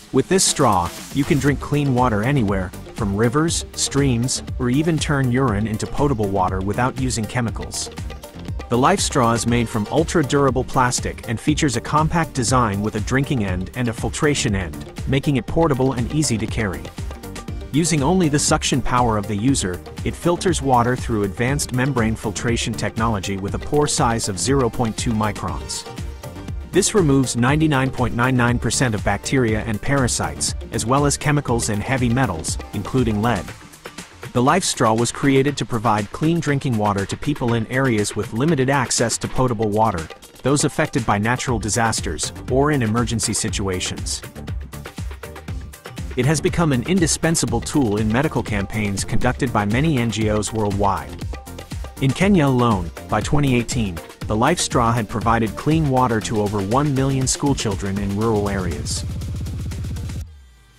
With this straw, you can drink clean water anywhere, from rivers, streams, or even turn urine into potable water without using chemicals. The Lifestraw is made from ultra-durable plastic and features a compact design with a drinking end and a filtration end, making it portable and easy to carry. Using only the suction power of the user, it filters water through advanced membrane filtration technology with a pore size of 0.2 microns. This removes 99.99% of bacteria and parasites, as well as chemicals and heavy metals, including lead. The Lifestraw was created to provide clean drinking water to people in areas with limited access to potable water, those affected by natural disasters, or in emergency situations. It has become an indispensable tool in medical campaigns conducted by many NGOs worldwide. In Kenya alone, by 2018, the Lifestraw had provided clean water to over 1 million schoolchildren in rural areas.